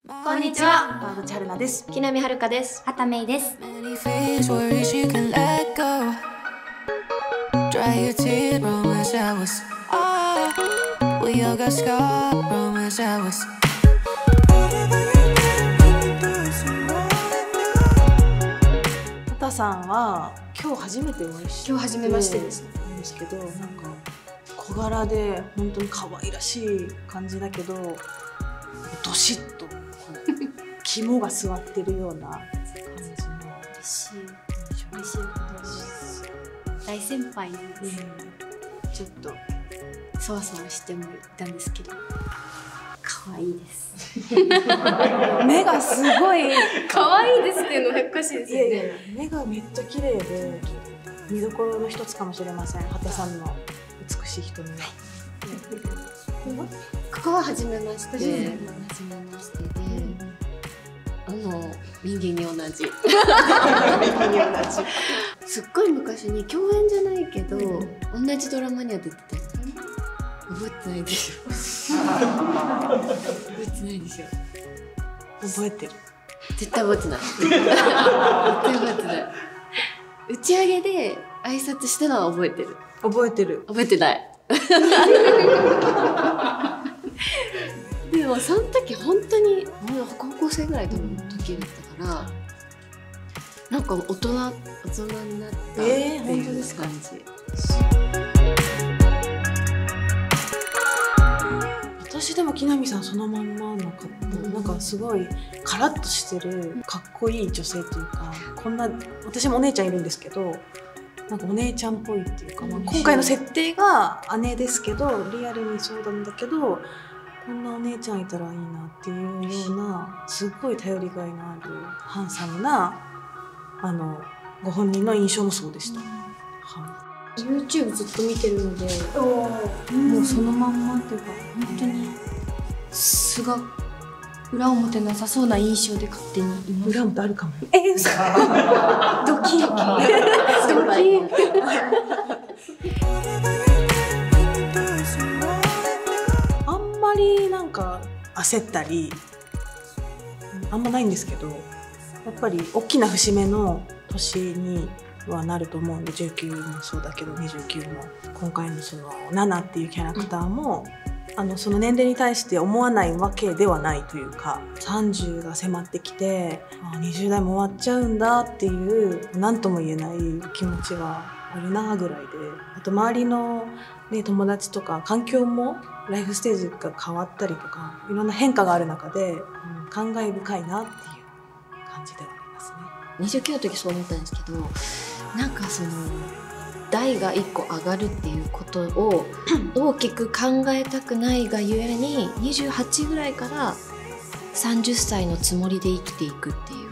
こんにちは。 川口春奈です。 木南遥です。 畑芽衣です。 畑さんは今日初めてお会いして、 今日初めましてですなんですけど、なんか小柄で本当に可愛らしい感じだけど、どしっとこう肝が座ってるような感じの嬉しいことです。大先輩なんで、ちょっとそわそわしてもいたんですけど、可愛いです。 目がすごい可愛いですっていうのおかしいですよね。 いやいや、目がめっちゃ綺麗で見どころの一つかもしれません。畑さんの美しい瞳は。 ここは初めまして。 初めましてで、人間に同じ。すっごい昔に共演じゃないけど、同じドラマには出てたよね。覚えてないでしょ。覚えてないでしょ。 覚えてる。 絶対覚えてない。絶対覚えてない。打ち上げで挨拶したのは覚えてる。 覚えてる。 覚えてない。でもその時本当に高校生ぐらいの時だったから、なんか大人になったっていう感じ。 私でも木南さんそのまんまの方、なんかすごいカラッとしてるかっこいい女性というか、こんな私もお姉ちゃんいるんですけど、なんかお姉ちゃんっぽいっていうか、まあ、今回の設定が姉ですけどリアルにそうなんだけど、こんなお姉ちゃんいたらいいなっていうようなすっごい頼りがいのあるハンサムなご本人の印象もそうでした。 YouTube ずっと見てるので、もうそのまんまっていうか、本当に素が裏表なさそうな印象で勝手にいます。 裏表あるかも。 嘘。ドキドキ。 あんまりなんか焦ったりあんまないんですけど、やっぱり大きな節目の年にはなると思うんで、19もそうだけど29も、今回のそのナナっていうキャラクターも、その年齢に対して思わないわけではないというか、30が迫ってきて20代も終わっちゃうんだっていう何とも言えない気持ちがあるなぐらいで、あと周りの、ね、友達とか環境もライフステージが変わったりとか、いろんな変化がある中で、感慨深いなっていう感じではありますね。 29の時そう思ったんですけど、なんかその代が1個上がるっていうことを大きく考えたくないがゆえに、28ぐらいから30歳のつもりで生きていくっていう、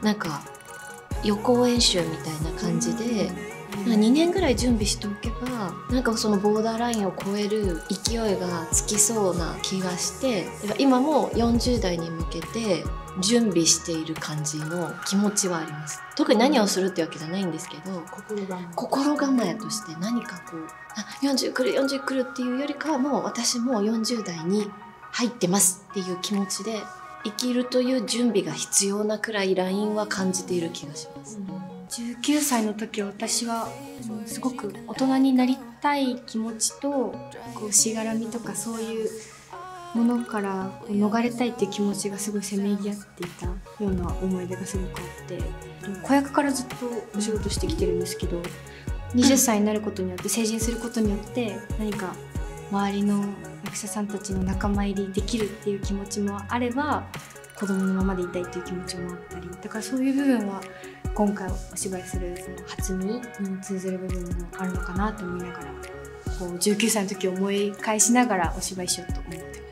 なんか予行演習みたいな感じで、2年ぐらい準備しておけば、なんかそのボーダーラインを超える勢いがつきそうな気がして、今も40代に向けて準備している感じの気持ちはあります。特に何をするってわけじゃないんですけど、心構えとして何かこう、40来る40来るっていうよりかは、もう私も40代に入ってますっていう気持ちで生きるという準備が必要なくらいラインは感じている気がします。 19歳の時、私はすごく大人になりたい気持ちと、こうしがらみとかそういうものから逃れたいっていう気持ちがすごいせめぎ合っていたような思い出がすごくあって、子役からずっとお仕事してきてるんですけど、20歳になることによって、成人することによって何か周りの役者さんたちの仲間入りできるっていう気持ちもあれば、子供のままでいたいっていう気持ちもあったり、だからそういう部分は今回お芝居するその初見に通ずる部分もあるのかなと思いながら、こう19歳の時を思い返しながらお芝居しようと思ってます。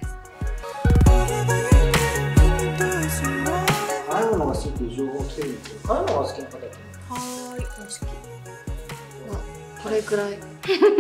辛いものが好きっていう情報来てるんですけど、辛いものが好きな方ってこれくらい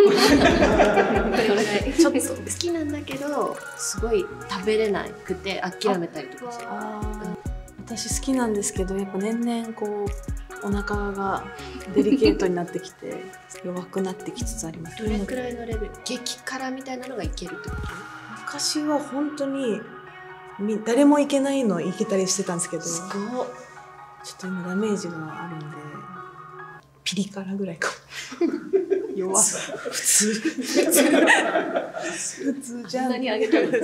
ちょっと好きなんだけど、すごい食べれなくて諦めたりとかして。 私好きなんですけど、やっぱ年々こうお腹がデリケートになってきて弱くなってきつつあります。 どれくらいのレベル？激辛みたいなのがいけるってこと？ 昔は本当に誰も行けないの行けたりしてたんですけど、ちょすごい。 っと今ダメージがあるんでピリ辛ぐらいかも。弱普通じゃん。 何あげたの？ ピ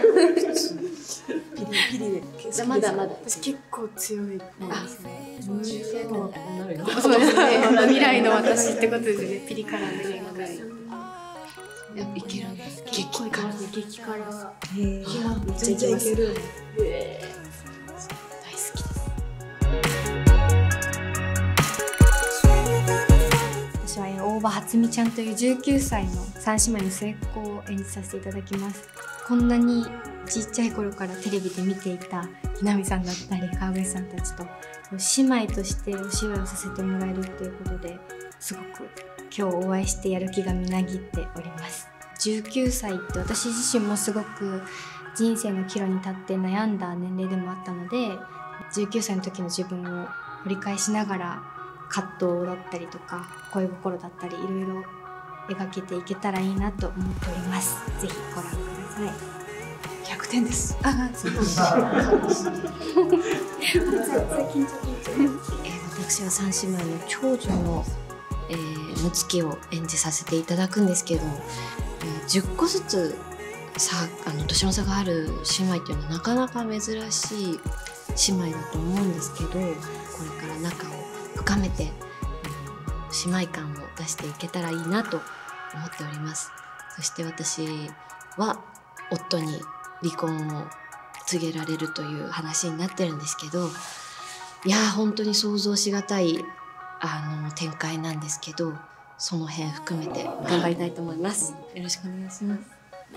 リでまだまだ。 私結構強い方ですね。 女性もなるよ。 そうですね。未来の私ってことですね。ピリ辛の映画が。 いけるんです。 結構いきますね。激辛。 全然いける。 大好きです。 私は大場初美ちゃんという19歳の三姉妹の末っ子を演じさせていただきます。こんなにちっちゃい頃からテレビで見ていたひなみさんだったり川口さんたちと姉妹としてお芝居をさせてもらえるっていうことですごく今日お会いしてやる気がみなぎっております。19歳って私自身もすごく人生の岐路に立って悩んだ年齢でもあったので、19歳の時の自分を掘り返しながら葛藤だったりとか恋心だったりいろいろ描けていけたらいいなと思っております。ぜひご覧ください。 100点です。 そうです私は三姉妹の長女の睦月を演じさせていただくんですけど、10個ずつ年の差がある姉妹っていうのはなかなか珍しい姉妹だと思うんですけど、これから仲を深めて、姉妹感を出していけたらいいなと思っております。そして私は夫に離婚を告げられるという話になってるんですけど、いやー本当に想像しがたい展開なんですけど、その辺含めて頑張りたいと思います。よろしくお願いします。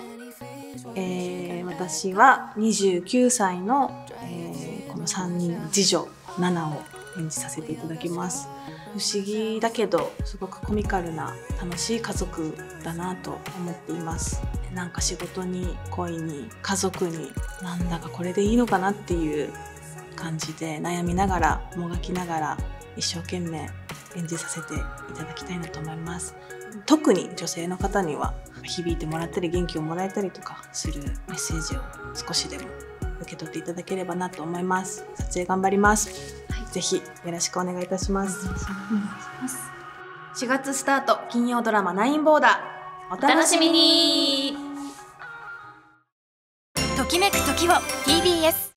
私は29歳の、この3人の次女ナナを演じさせていただきます。不思議だけどすごくコミカルな楽しい家族だなと思っています。なんか仕事に恋に家族になんだかこれでいいのかなっていう感じで悩みながらもがきながら一生懸命演じさせていただきたいなと思います。特に女性の方には響いてもらったり元気をもらえたりとかするメッセージを少しでも受け取っていただければなと思います。撮影頑張ります、ぜひよろしくお願いいたします。4月スタート金曜ドラマ9ボーダー、お楽しみに。 ときめく時を TBS